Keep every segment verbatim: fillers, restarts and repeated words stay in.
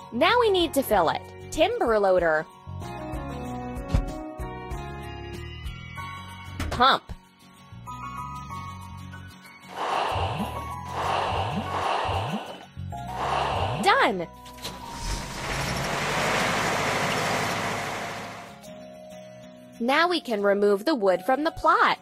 Now we need to fill it. Timber loader. Pump. Done. Now we can remove the wood from the plot.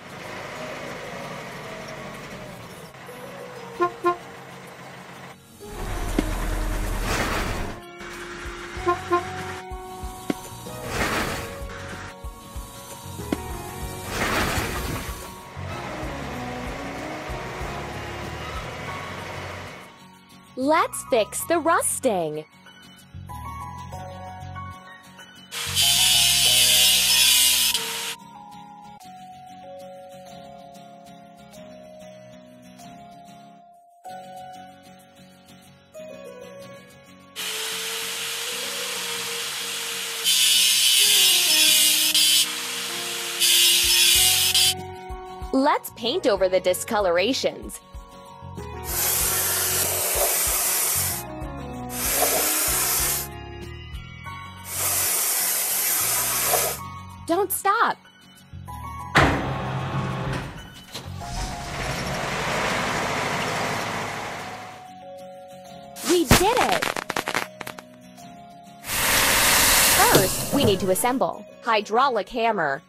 Let's fix the rusting. Let's paint over the discolorations. Don't stop. We did it! First, we need to assemble. Hydraulic hammer.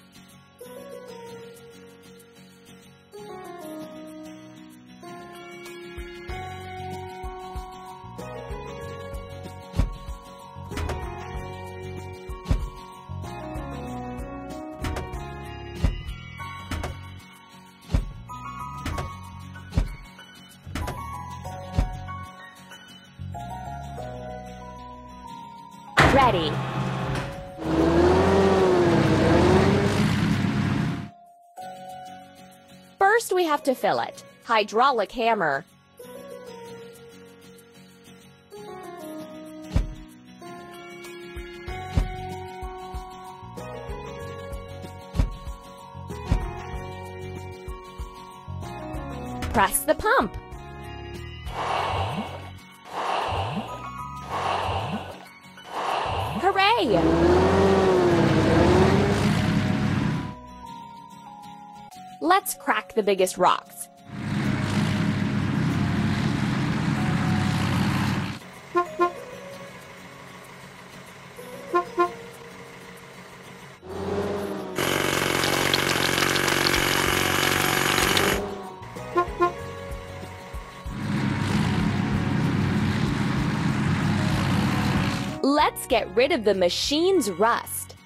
Ready. First, we have to fill it. Hydraulic hammer. Press the pump. Hooray! Let's crack the biggest rocks. Let's get rid of the machine's rust.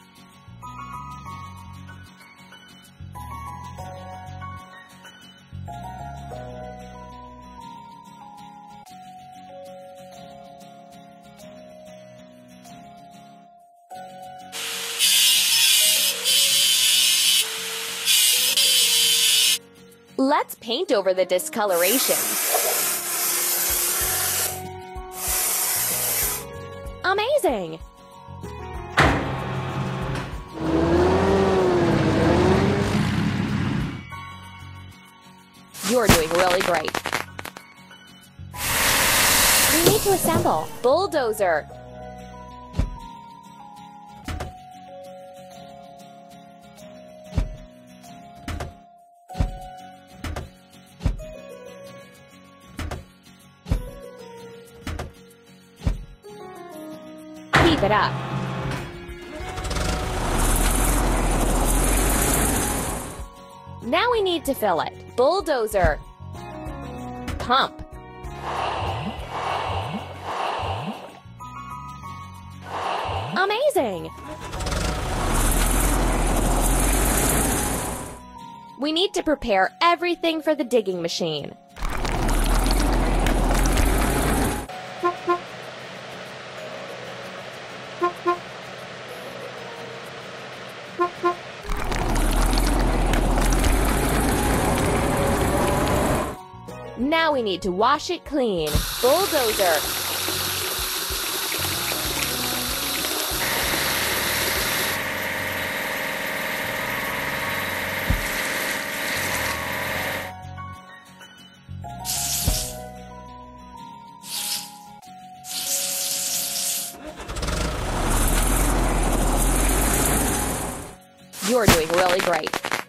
Let's paint over the discoloration. Amazing! You're doing really great. We need to assemble. Bulldozer. Keep it up. Now we need to fill it. Bulldozer. Pump. Amazing! We need to prepare everything for the digging machine. Now we need to wash it clean. Bulldozer. You're doing really great.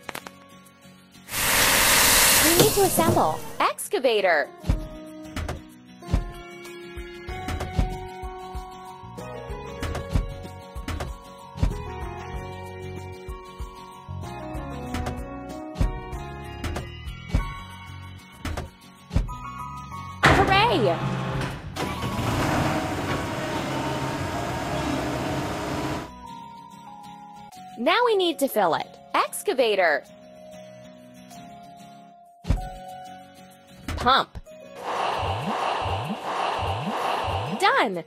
We need to assemble. Excavator. Hooray! Now we need to fill it. Excavator. Pump. Done.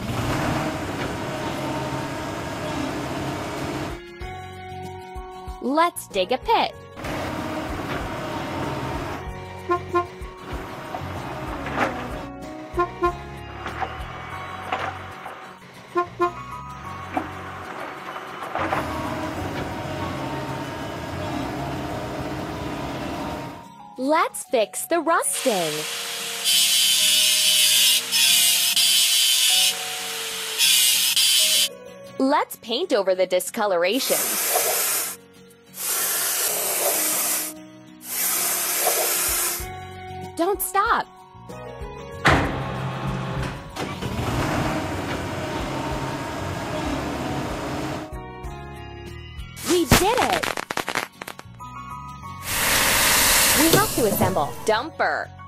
Let's dig a pit. Let's fix the rusting. Let's paint over the discoloration. Don't stop. We did it! We have to assemble. Dumper.